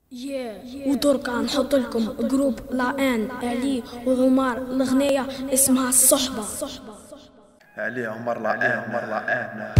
ودركا نحط لكم جروب لان علي وعمر، الأغنية اسمها الصحبة. علي عمر لان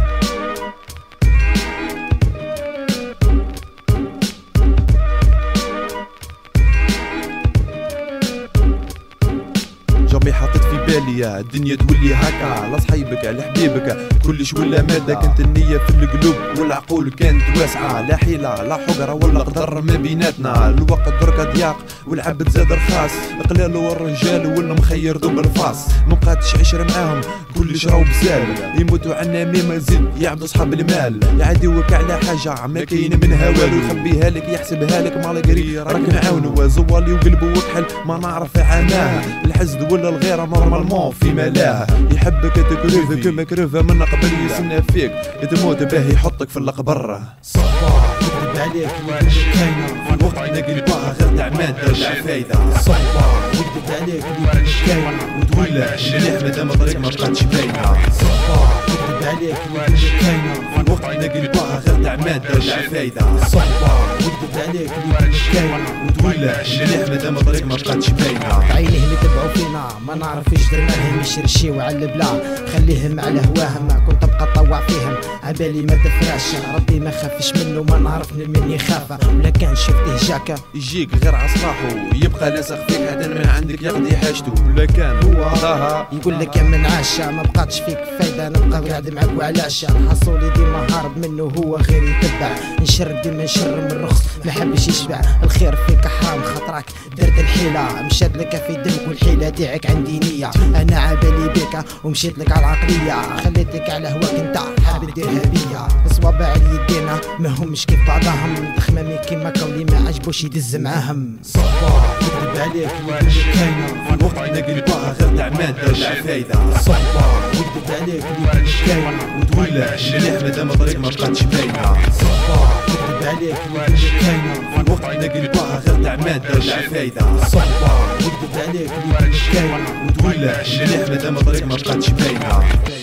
جامي حاطط في بالي الدنيا تولي هكا على صحيبك على حبيبك كلش ولا ماده، كانت النية في القلوب والعقول كانت واسعة، لا حيلة لا حقرة ولا قدر ما بيناتنا، الوقت دركا ضياق والعبد زاد رخاص، قلال والرجال ولا مخير دوب الفاس، مبقاتش عشرة معاهم كلش راهو بزال، يموتوا عنا ميما زيد يعبدوا صحاب المال، يعديوك على حاجة ما كاين منها والو، يخبيها لك يحسبها لك مالقري راك نعاونو، زوالي وقلبه وكحل ما نعرف عاناه، الحزد ولا الغيرة نورمالمون في ملاه، يحبك تكريفه كما كرفه من قبل يسنى فيك تموت به يحطك في القبر. صباح يكذب عليك اللي كاينه في الوقت نقلبها غير تعماد ترجع فايده، صباح يكذب عليك اللي كاينه وتولى مليح مادام طريق ما بقاتش باينه، صباح يكذب عليك اللي كاينه في الوقت نقلبها غير تعماد ترجع فايده، صباح يكذب عليك اللي كاينه وتولى مليح مادام طريق ما بقاتش باينه، عينيه اللي تبعوا فينا ما نعرف ايش درنا لهم، يشرشيو على البلا خليهم على هواهم، كنت ابقى طوع فيهم عبالي ما تفراش، ربي ما خافش منه ما نعرف من يخافه، ولا كان شفته جاكا يجيك غير عصلاحو يبقى لاصق فيك حتى من عندك يقضي حاجته، ولا كان هو قضاها يقول لك يا من عاشا ما بقاتش فيك فايده، نبقى قاعد معاك وعلاشا، حصولي ديما هارب منه هو غير يتبع، نشر ديما نشر من الرخص ما حبش يشبع، الخير فيك حرام خاطرك درت الحيله، مشات لك في دمك والحيله تاعك عندي نيه، انا عبالي بك ومشيت لك على العقليه، خليتك على هواك انت حاب ديرها بيا، صوابع يدينا ما همش كيف بعضهم، خمامي كيما كولي ما عجبوش يدز معاهم، صباح يكذب عليك اللي كاينه في الوقت نقلبها غير تعماد ترجع فايده، صباح يكذب عليك اللي كاينه وتولى مليح مادام طريق ما بقاتش باينه، صباح يكذب عليك اللي كاينه في الوقت نقلبها غير تعماد ترجع فايده، صباح يكذب عليك اللي كاينه وتولى مليح مادام طريق ما بقاتش باينه،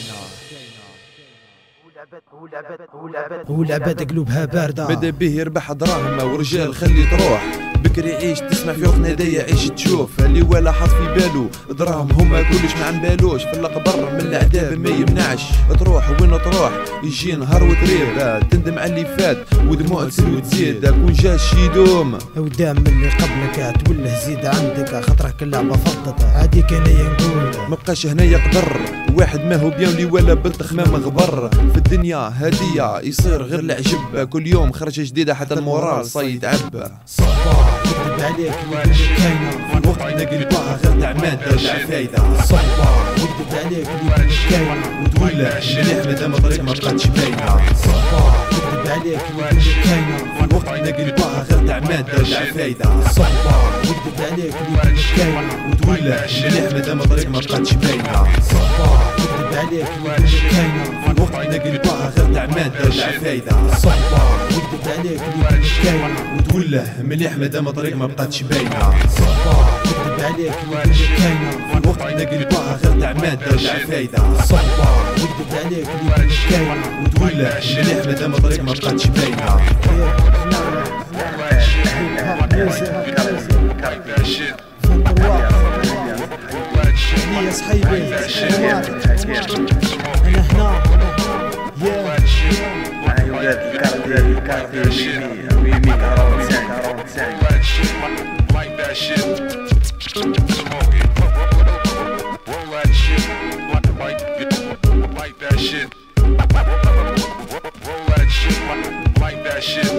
ولعبات قلوبها باردة بدا به يربح دراهم ورجال خلي تروح، بكري يعيش تسمع في وقت نادية عيش تشوف، اللي ولا حط في بالو دراهم هما كلش ما عمبالوش، في القبر من العذاب ما يمنعش، تروح وين تروح يجي نهار وتريب، تندم على اللي فات ودموع تسل وتزيد، كون جاش يدوم ودام اللي قبلك توله زيد عندك، خاطرك اللعبة فضت هاديك انايا نقول مبقاش هنا يقدر واحد ما هو بيان لي ولا بنت خمام غبر، في الدنيا هدية يصير غير العجب، كل يوم خرجة جديدة حتى المورال صيد عب، صباح يكذب عليك اللي كاينه في الوقت نقلبها غير تعماد ترجع فايده، صباح يكذب عليك اللي كاينه وتولى مليح مادام طريق ما بقاتش باينه، صباح يكذب عليك اللي كاينه في الوقت نقلبها غير تعماد ترجع فايده، صباح يكذب عليك اللي كاينه وتولى مليح مادام طريق ما بقاتش باينه، صباح يكذب عليك اللي كاينه في الوقت نقلبها غير تعماد ترجع فايده، صباح يكذب عليك اللي كاينه وتولى مليح مادام طريق ما بقاتش باينه، صباح يكذب عليك اللي كاينه في الوقت نقلبها غير تعماد ترجع فايده، صباح يكذب عليك اللي كاينه وتولى مليح مادام طريق ما بقاتش باينه. يا صحيبي انا هنا معايا ولاد الكارتي ويمي كهرباء like that shit.